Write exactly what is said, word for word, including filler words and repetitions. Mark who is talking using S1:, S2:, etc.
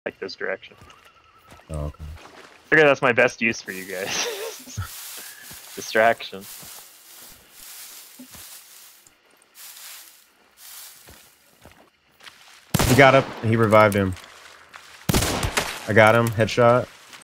S1: like this direction.
S2: Oh, okay.
S1: I figure that's my best use for you guys. Distraction.
S2: He got up. He revived him. I got him. Headshot.